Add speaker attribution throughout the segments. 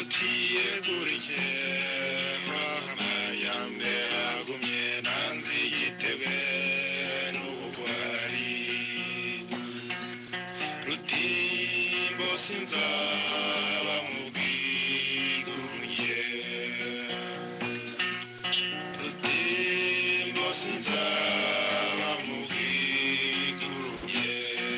Speaker 1: rutiyeguriye mahama ya mbere agumye nanzi yitebwe n'ubugwari rutimbo sinzaba mu bwigunge rutimbo sinzaba mu bwigunge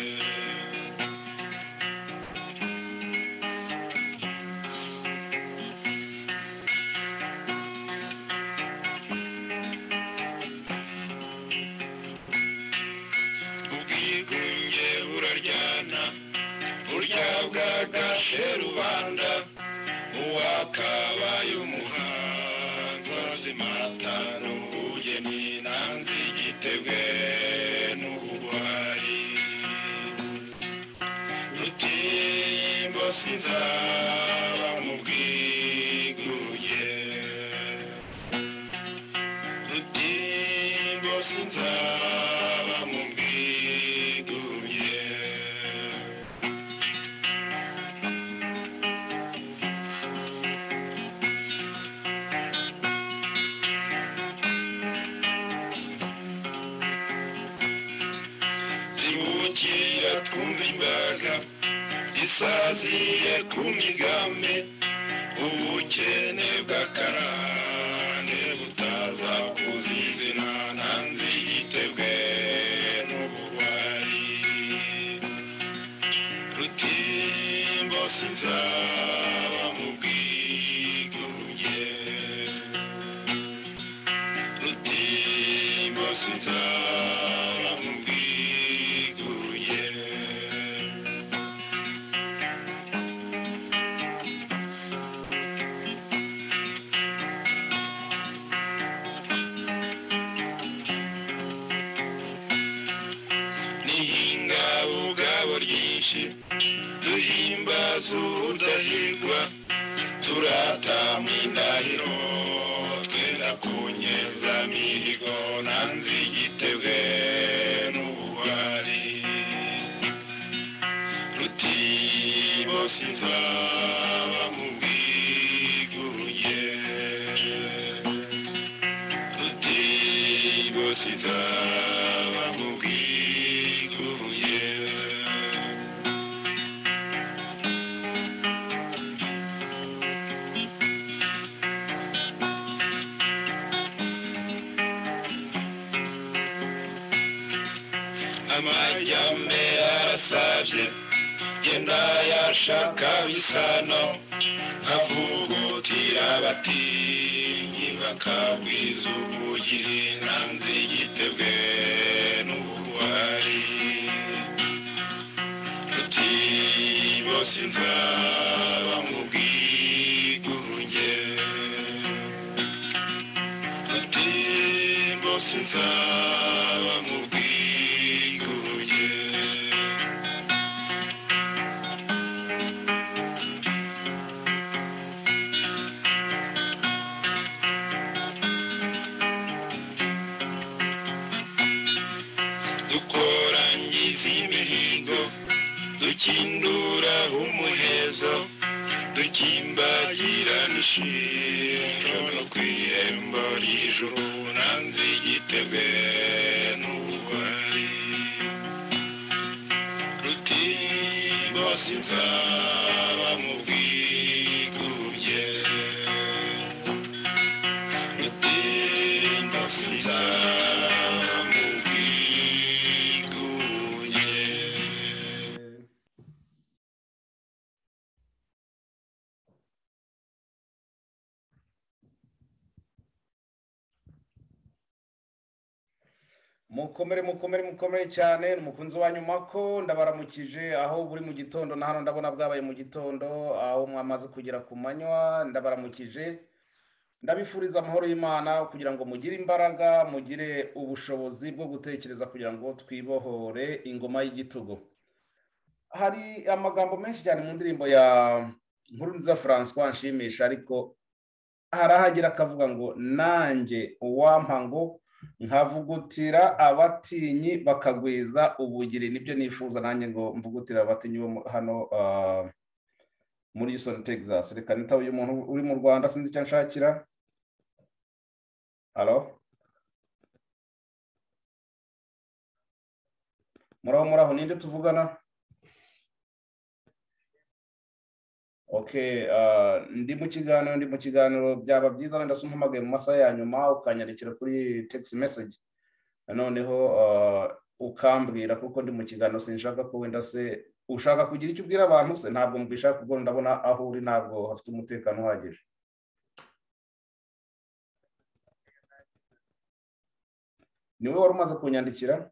Speaker 1: ubwigunge buraryana burya bwagashe rubanda uwakabaye umuhanzi azimata n'ubugeni nanzi igitebwe n'ubugwari rutimbo sinzaba mu bwigunge rutimbo sinzaba mu bwigunge zibukira twumva imbaga isaziye ku migambi ubukene bw'akarande butaza kuzizina nanzi igitebwe n'ubugwari rutimbo sinzaba mu bwigunge rutimbo sinzaba mu bwigunge nihinga ubwabo ryinshi duhimbaza udahigwa turatama indahiro twenda kunyeza mihigo nanzi igitebwe n'ubugwari rutimbo sinzaba mu bwigunge rutimbo sinzaba mu bwigunge amajyambere arasabye genda yashaka bisano nkavugutira abatinyi bakabwiza ubugiri nanzi igitebwe n'ubugwari rutimbo sinzaba mu bwigunge rutimbo sinzaba mu bwigunge dukorangiza imihigo dukindura umuhezo dukimbagirana ishingiro no kw'irembo ry'ijuru nanzi igitebwe n'ubugwari rutimbo sinzaba mu bwigunge rutimbo sinzaba mu bwigunge.
Speaker 2: mukomere cyane umukunzi wa nyuma ko ndabaramukije aho buri mu gitondo na hano ndabona bwabaye mu gitondo aho mwamaze kugera ku manywa ndabaramukije ndabifuriza amahoro y'Imana kugira ngo mugire imbaraga mugire ubushobozi bwo gutekereza kugira ngo twibohore ingoma y'igitugu. Hari amagambo menshi cyane mu ndirimbo ya Nkurunziza François nshimisha ariko harahagira akavuga ngo nanjye uwampa ngo nkavugutira abatinyi bakagwiza ubugiri nibyo nifuza nanjye ngo mvugutira abatinyi bo hano muri Houston Texas. Reka nitabe uyu muntu uri mu Rwanda sinzi icyo nshakira. Halo, muraho ninde tuvugana? Okay, ndi mu kiganiro byaba byiza wenda sumpamagaye mu masaha ya nyuma ukanyandikira kuri text message noneho ukambwira kuko ndi mu kiganiro sinshaka ko wenda se ushaka kugira icyo ubwira abantu se ntabwo mbishaka kuko ndabona aho uri ntabwo hafite umutekano uhagije. Niwe wari umaze kunyandikira?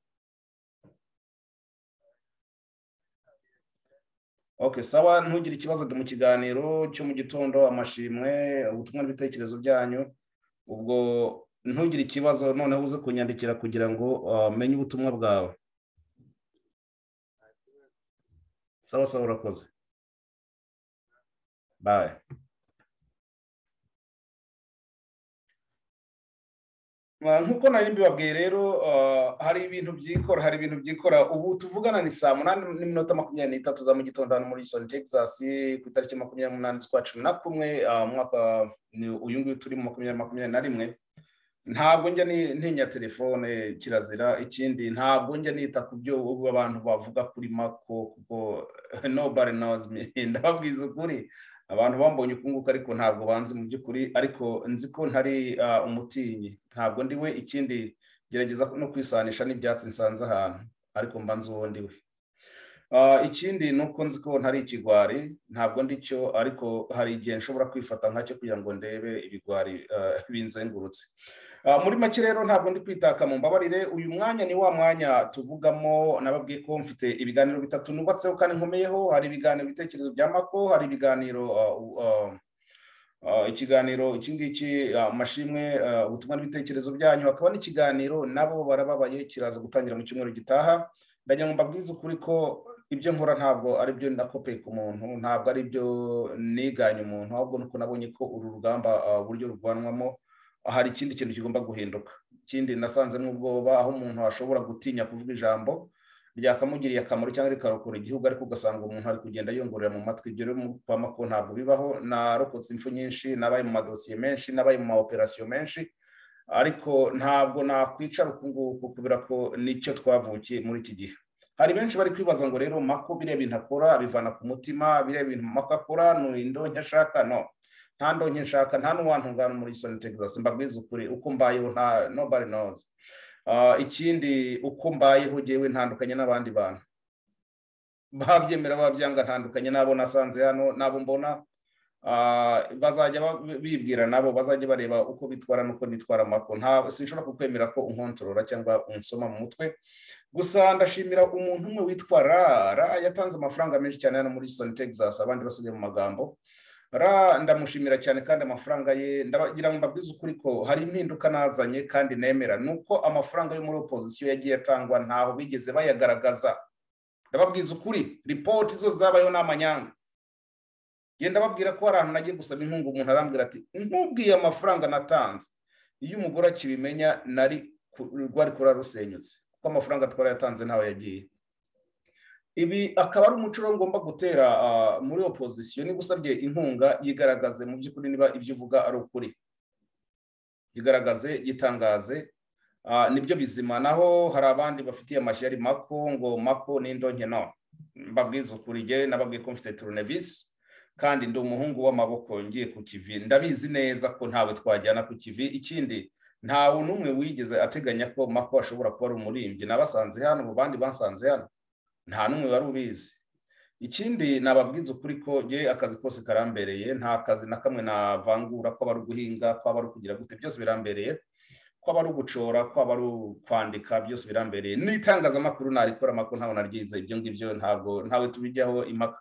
Speaker 2: Okay, sawa, ntugire ikibazo ndi mu kiganiro cyo mu gitondo, amashimwe, ubutumwa n'ibitekerezo byanyu. Ubwo ntugire ikibazo noneho uze kunyandikira kugira ngo menye ubutumwa bwawe. Sawa, urakoze. Bye. Nkuko nari mbibabwiye rero hari ibintu byikora ubu tuvugana ni saa 8:23 za mu gitondo hano muri Houston Texas ku itariki 28 z'ukwa 11 mwaka uyu nguyu turi mu 2021. Ntabwo njya ntinya telefone kirazira, ikindi ntabwo njya nita ku byo abantu bavuga kuri Mako kuko nobody knows me. Ndababwiza ukuri, abantu bambonye ukunguka ariko ntabwo banzi mu by'ukuri, ariko nzi ko ntari umutinyi, ntabwo ndiwe. Ikindi gerageza no kwisanisha n'ibyatsi nsanze ahantu, ariko mbanze uwo ndiwe. Ikindi nuko nzi ko ntari ikigwari, ntabwo ndicyo, ariko hari igihe nshobora kwifata nkacyo kugira ngo ndebe ibigwari binzengurutse. Muri make rero ntabwo ndi kwitaka mu mbabarire. Uyu mwanya ni wa mwanya tuvugamo, nababwiye ko mfite ibiganiro bitatu nubatseho kandi nkomeyeho. Hari ibiganiro bitekerezo bya Mako, hari ibiganiro ikiganiro iki ngiki amashimwe, ubutumwa n'ibitekerezo byanyu, hakaba n'ikiganiro nabo barababaye kiraza gutangira mu cyumweru gitaha. Ndagira ngo mbabwize ukuri ko ibyo nkora ntabwo ari byo nakopeye ku muntu, ntabwo ari byo niganye umuntu, ahubwo nuko nabonye ko uru rugamba uburyo rurwanwamo hari ikindi kintu kigomba guhinduka. Ikindi nasanze n'ubwoba, aho umuntu ashobora gutinya kuvuga ijambo ryakamugiriye akamaro cyangwa rikarokora igihugu, ariko ugasanga umuntu ari kugenda yongorera mu matwi. Ibyo rero kwa Mako ntabwo bibaho. Narokotse impfu nyinshi, nabaye mu madosiye menshi, nabaye mu maoperasiyo menshi, ariko ntabwo nakwicara ukunguku kubera ko nicyo twavukiye muri iki gihe. Hari benshi bari kwibaza ngo rero Mako biriya bintu akora abivana ku mutima, biriya bintu Mako akora ni indonke ashaka. No, nta ndonke nshaka, nta n'uwantungana muri Houston Texas. Mbabwiza ukuri, uko mbayeho nobody knows. Ikindi uko mbayeho jewe ntandukanye n'abandi bantu, babyemera babyanga, ntandukanye nabo nasanze hano, nabo mbona bazajya bibwira, nabo bazajya bareba uko bitwara nuko nitwara Mako. Nta sinshobora kukwemera ko unkontorora cyangwa unsoma mu mutwe. Gusa ndashimira umuntu umwe witwa Rara, yatanze amafaranga menshi cyane hano muri Houston Texas, abandi basigaye mu magambo. Ndamushimira cyane, kandi amafaranga ye ndagira ngo mbabwize ukuri ko hari impinduka nazanye kandi nemera. Nuko amafaranga yo muri opposition yagiye atangwa ntaho bigeze bayagaragaza. Ndababwiza ukuri, report zo zabayo n'amanyanga. Genda babwira ko hari ahantu nagiye gusaba inkunga, umuntu arambwira ati nkubwiye amafaranga natanze. Iyo umugore akibimenya nari rwari kura rusenyutse, kuko amafaranga twara yatanze ntaho yagiye. Ibi akaba ari umuco ngomba gutera muri opposition. Ni gusabye inkunga yigaragaze mu by'ukuri, niba ibyo uvuga ari ukuri yigaragaze, yitangaze, nibyo bizima. Naho hari abandi bafitiye amashyari Mako ngo Mako ni indonke. No, mbabwiza ukuri, je nababwiye ko mfite turnevis kandi ndi umuhungu w'amaboko ngiye ku kivi. Ndabizi neza ko ntawe twajyana ku kivi. Ikindi ntawe n'umwe wigeze ateganya ko Mako ashobora kuba ari umurimbyi. Nabasanze hano, mu bandi bansanze hano, nta n'umwe wari ubizi. Ikindi nababwiza ukuri ko je akazi kose karambereye, nta kazi na kamwe navangura, ko bari guhinga, ko bari kugira gute, byose birambereye, ko bari gucora, ko bari kwandika, byose birambereye. N'itangazamakuru narikora Mako ntawe naryize, ibyo ngibyo ntawe tubijyaho impaka.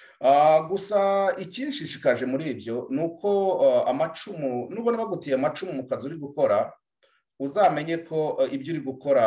Speaker 2: Gusa ikinshishikaje muri ibyo nuko amacumu, nubona bagutiye amacumu mu kazi uri gukora, uzamenye ko ibyo uri gukora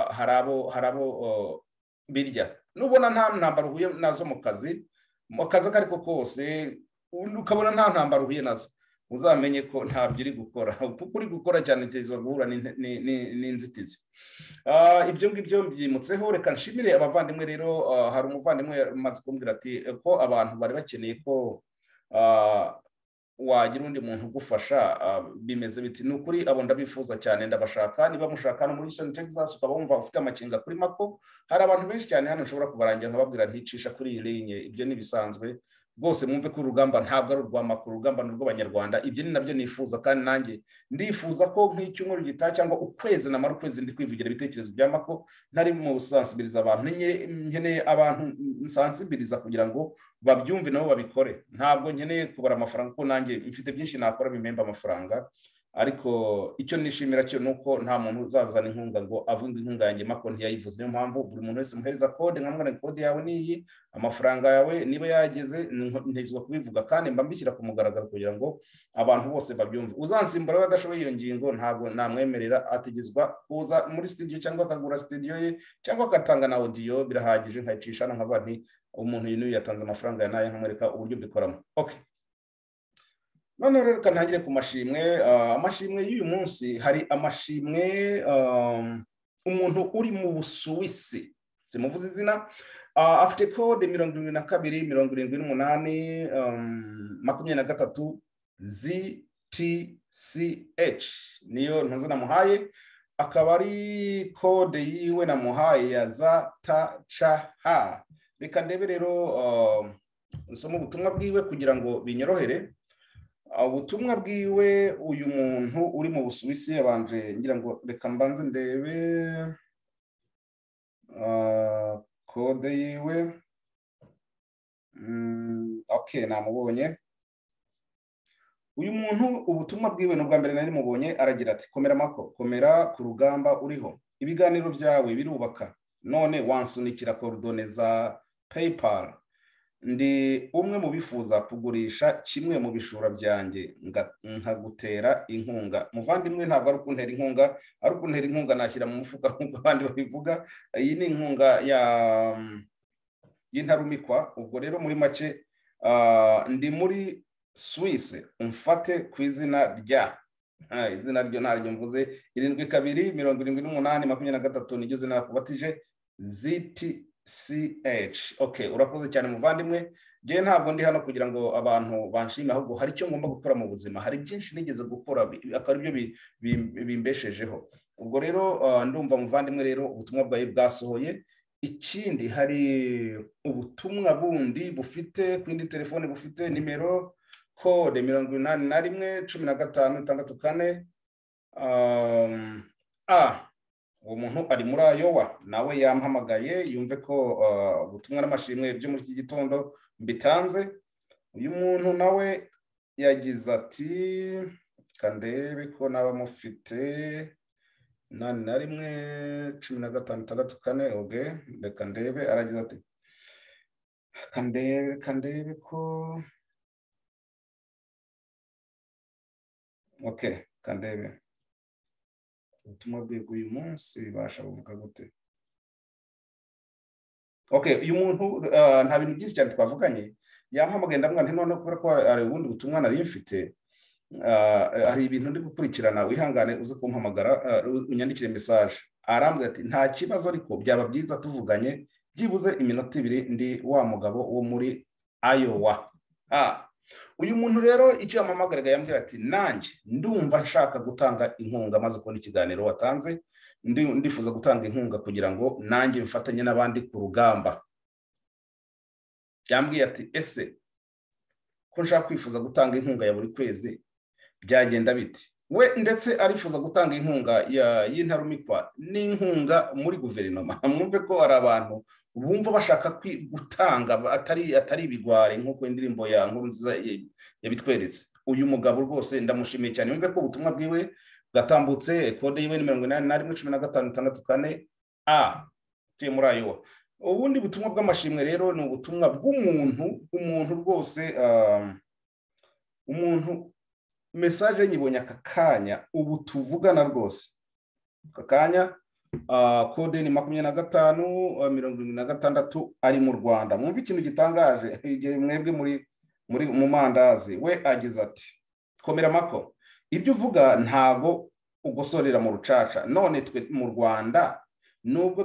Speaker 2: harabo birya. Nubona nta ntambara uhuye nazo mu kazi kariko kose, ukabona nta ntambara uhuye nazo, uzamenye ko ntabyo uri gukora, kuko uri gukora cyane tezwa guhura n'inzitizi. Ibyo ngibyo byimutseho. Reka nshimire abavandimwe rero. Hari umuvandimwe umaze kumbwira ati ko abantu bari bakeneye ko wagira undi muntu ugufasha bimeze biti ni ukuri abo ndabifuza cyane ndabashaka niba mushaka no muri Houston Texas ukaba wumva ufite amakinga kuri Mako hari abantu benshi cyane hano nshobora kubarangira nkababwira nticisha kuri iyi linye ibyo nibisanzwe rwose mwumve ko urugamba ntabwo ari urwa Mako urugamba ni rw'abanyarwanda ibyo ni nabyo nifuza kandi nanjye ndifuza ko nk'icyumweru gitaha cyangwa ukwezi namara ukwezi ndi kwivugira ibitekerezo bya Mako ntari mu gusansibiliza abantu nkeneye abantu nsansibiliza kugira ngo babyumve nabo babikore ntabwo nkeneye kubara amafaranga kuko nanjye mfite byinshi nakora bimemba amafaranga ariko icyo nishimira cyo nuko nta muntu uzazana inkunga ngo avuga inkunga yanjye Mako ntiyayivuze niyo mpamvu buri muntu wese muhereza code nkamwana code yawe niyi amafaranga yawe niba yageze ntezwa kubivuga kandi mba mbishyira ku mugaragaro kugira ngo abantu bose babyumve uzansimbura badashoboye iyo ngingo ntabwo namwemerera ategezwa kuza muri studio cyangwa akagura studio ye cyangwa agatanga na audio birahagije nkayicisha nkaba nti umuntu yinuye yatanze amafaranga yanaye nkamwereka uburyo bikoramo okay none rero kanangire ku mashimwe amashimwe y'uyu munsi hari amashimwe umuntu uri mu Busuwisi simuvuze izina afite code 7278 ZTCH niyo ntuzi namuhaye akaba ari code yiwe namuhaye ya ZTCH reka ndebe rero nsoma ubutumwa bwiwe kugira ngo binyorohere ubutumwa bwiwe uyu muntu uri mu Busuwisi yabanje ngira ngo reka mbanze ndebe code yiwe okay namubonye uyu muntu ubutumwa bwiwe n'ubwa mbere nari mubonye aragira ati komera Mako komera ku rugamba uriho ibiganiro byawe birubaka none wansunikira coordonnées za PayPal ndi umwe mu bifuza kugurisha kimwe mu bishura byanjye nkagutera inkunga muvandimwe ntabwo ari ukuntera inkunga ari ukuntera inkunga nashyira mu mufuka nk'uko abandi babivuga iyi ni inkunga y'intarumikwa ubwo rero muri make ndi muri Suisse umfate ku izina rya izina ryo ntaryo mvuze 727823 niryo zina nakubatije ZTCH okay urakoze cyane muvandimwe je ntabwo ndi hano kugira ngo abantu banshime ahubwo hari icyo ngomba gukora mu buzima hari byinshi nigeze gukora akari byo bimbeshejeho ubwo rero ndumva muvandimwe rero ubutumwa bwawe bwasohoye ikindi hari ubutumwa bundi bufite kwindi telefone bufite nimero code 811564 uwo muntu ari muri Iowa nawe yampamagaye yumve ko ubutumwa n'amashimwe byo muri iki gitondo mbitanze uyu muntu nawe yagize ati kandebe ko naba mufite 811564 okay reka ndebe aragize ati kandebe ko okay kandebe ubutumwa bw'uyu munsi basha buvuga gute okay uyu muntu nta bintu byinshi cyane twavuganye yampamagaye ndamwana nti none kubera ko ari ubundi butumwa nari mfite hari ibintu ndi gukurikirana wihangane uze kumpamagara unyandikire message arambwira ati nta kibazo ariko byaba byiza tuvuganye byibuze iminota 2 ndi wa mugabo wo muri Iowa uyu muntu rero icyo yampamagaraga yambwira ati nanjye ndumva nshaka gutanga inkunga maze kubona ikiganiro watanze ndifuza gutanga inkunga kugira ngo nanjye mfatanye n'abandi ku rugamba yambwiye ati ese ko nshaka kwifuza gutanga inkunga ya buri kwezi byagenda biti we ndetse arifuza gutanga inkunga y'intarumikwa n'inkunga muri guverinoma mwumve ko hari abantu bumva bashaka gutanga atari ibigware nk'uko indirimbo ya Nkurunziza yabitweretse uyu mugabo rwose ndamushimiye cyane mwumve ko ubutumwa bwiwe bwatambutse kode yiwe ni 811564 tuye muri Iowa ubundi butumwa bw'amashimwe rero ni ubutumwa bw'umuntu rwose umuntu message nyibonye akakanya ubu tuvugana rwose akakanya kode ni 2576 ari mu Rwanda mwumva ikintu gitangaje igihe mwebwe muri mu mandazi we agize ati komera Mako ibyo uvuga ntago ugosorera mu rucaca none twe mu Rwanda nubwo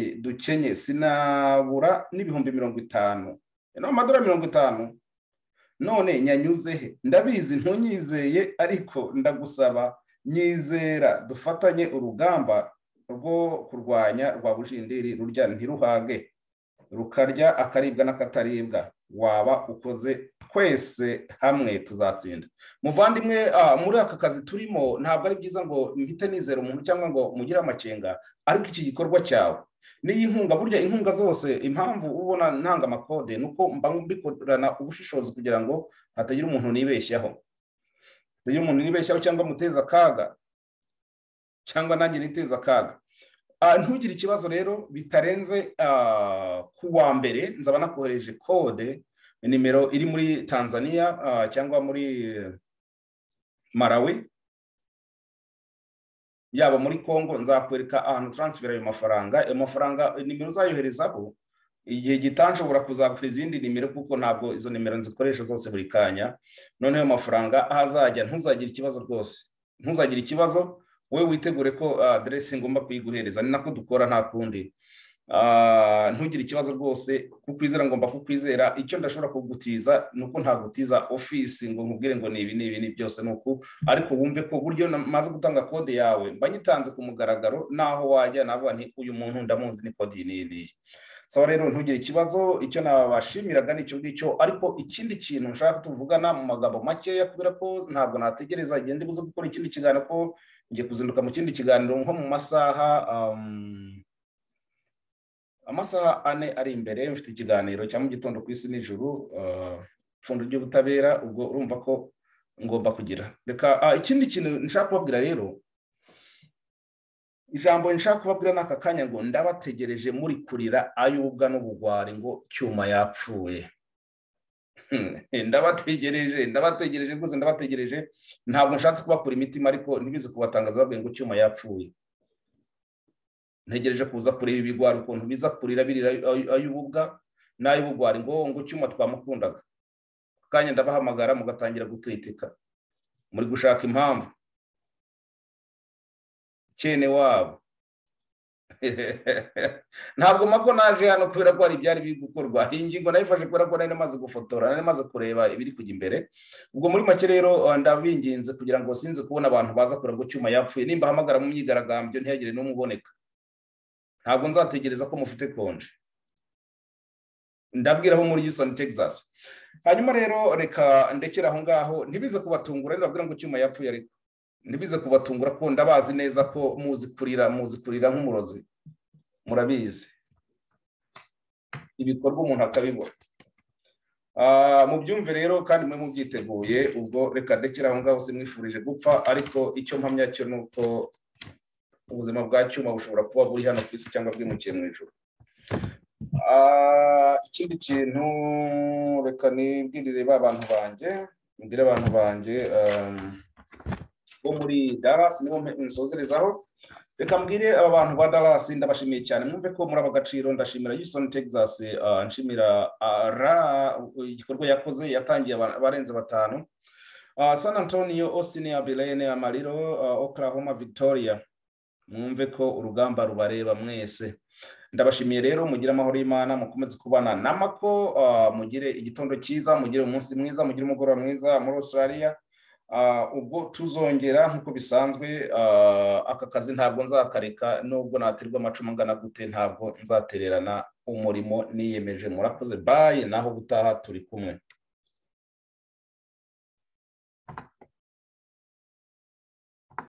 Speaker 2: dukenye sinabura n'ibihumbi 50 no madora 50 none nyanyuze he? Ndabizi ntunyizeye, ariko ndagusaba nyizera dufatanye urugamba rwo kurwanya rwa bujindiri rurya ntiruhage, rukarya akaribwa n'akataribwa. Waba ukoze, twese hamwe tuzatsinda. Muvandimwe, muri aka kazi turimo ntabwo ari byiza ngo mpite nizera umuntu cyangwa ngo mugire amakenga, ariko iki gikorwa cyawe n'iyi inkunga, burya inkunga zose impamvu ubona ntanga amakode nuko mba mbikorana ubushishozi kugira ngo hatagira umuntu nibeshyaho, cyangwa muteza akaga, cyangwa nanjye niteza akaga. Ntugire ikibazo rero, bitarenze ku wa mbere nzaba nakohereje kode, nimero iri muri Tanzania cyangwa muri Malawi, yaba muri Congo. Nzakwereka ahantu transfer ayo mafaranga nimero uzayoherezaho. Igihe gitanshobora kuzakora izindi nimero kuko ntabwo izo nimero nzikoresha zose buri kanya. Noneho amafaranga ahazajya ntuzagire ikibazo rwose, ntuzagire ikibazo. We witegure ko adresse ngomba kuyiguhereza, ni nako dukora nta kundi. Ntugire ikibazo rwose, kukwizera ngomba kukwizera. Icyo ndashobora kugutiza nuko ntagutiza office ngo nkubwire ngo ni ibi byose nuko, ariko wumve ko buryo maze gutanga kode yawe mba nyitanze ku mugaragaro, naho wajya navuga nti uyu muntu ndamuzi, ni kode ni. So rero ntugire ikibazo, icyo nabashimiraga nicyo ngicyo. Ariko ikindi kintu nshaka tuvugana mu magambo makeya, kubera ko ntabwo nategereza igende buze gukora ikindi kiganiro, ko ngiye kuzinduka mu kindi kiganiro nko mu amasaha 4 ari imbere. Mfite ikiganiro cya mu gitondo ku isi n'ijuru, pfundo ry'ubutabera. Ubwo urumva ko ngomba kugira. Reka ikindi kintu nshaka kubabwira rero, ijambo nshaka kubabwira n'aka kanya ngo ndabategereje muri kurira ayubwa n'ubugwari ngo Cyuma yapfuye. Ndabategereje gusa, ndabategereje. Ntabwo nshatse kubakura imitima, ariko ntibize kubatangaza babwiye ngo Cyuma yapfuye. Ntegereje kuza kureba ibigwari ukuntu biza kurira birira ayubwa n'ayubugwari ngo Cyuma twamukundaga. Kanya ndabahamagara mugatangira gukritika, muri gushaka impamvu cyene wabo. Ntabwo mako naje hano kubera ko ari byari biri gukorwa. Ingingo nayifashe kubera ko nari namaze gufotora, nari namaze kureba ibiri kujya imbere. Ubwo muri make rero ndabinginze kugira ngo sinze kubona abantu baza kureba ngo Cyuma yapfuye. Nimba hamagara mu myigaragambyo ntihagire n'umuboneka, ntabwo nzategereza ko mufite konje. Ndabwira abo muri Houston, Texas. Hanyuma rero reka ndekera aho ngaho, ntibize kubatungura. Ndabwira ngo Cyuma yapfuye, ariko ntibize kubatungura ko ndabazi neza ko muzi kurira nk'umurozi. Murabizi ibikorwa umuntu akabibona. Mubyumve rero kandi mwe mubyiteguye. Ubwo reka ndekera aho ngaho, simwifurije gupfa, ariko icyo mpamya cyo nuko ubuzima bwa Cyuma bushobora kuba buri hano ku isi cyangwa bwimukiye mu ijuru. Ikindi kintu reka nibwirire abantu banjye bo muri Dallas, nibo nsozerezaho. Reka mbwire aba bantu ba Dallas ndabashimiye cyane. Mwumve ko muri abagaciro. Ndashimira Houston, Texas, nshimira igikorwa yakoze, yatangiye abarenze 5. San Antonio, Austin, Abilene, Amarillo, Oklahoma, Victoria. Mwumve ko urugamba rubareba mwese. Ndabashimiye rero, mugire amahoro y'Imana, mukomeze kubana namako, mugire igitondo cyiza, mugire umunsi mwiza, mugire umugoroba mwiza muri Australia. Ubwo tuzongera nkuko bisanzwe. Aka kazi ntabwo nzakareka, nubwo naterwa amacumu angana gute, ntabwo nzatererana umurimo niyemeje. Murakoze, bye, naho gutaha turi kumwe.